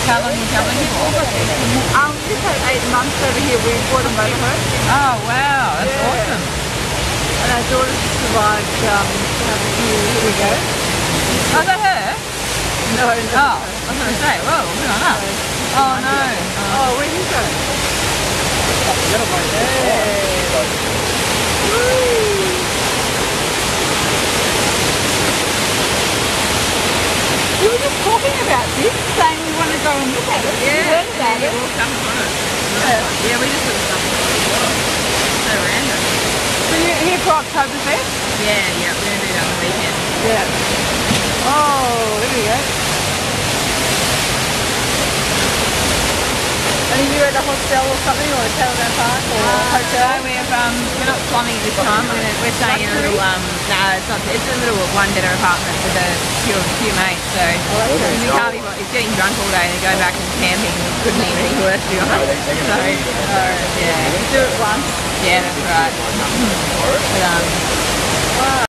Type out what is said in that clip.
How long are you coming for? We've had 8 months over here. We bought a motorhome. Oh wow, that's Yeah. awesome. And our daughter just survived here we go. Oh, is that her? No, no. Oh, I was going to say, whoa, we're on up. Oh no. Oh, where are you going? You were just talking about this, saying we want to go and look at it. Yeah, You heard about you it. walked up on it. Yeah, we just sort of stuff. So random. So you're here for Oktoberfest? Yeah, we're going to do that on the weekend. Yeah. Oh, there we go. And are you at a hostel or something, or a caravan park, or a hotel? No, we're not plumbing at this time. We're staying in a little it's a little one-bedder apartment with a few mates. So we can't be. It's getting drunk all day and then go back and camping couldn't be any worse, to be honest. So yeah, Do it once. yeah, that's right. But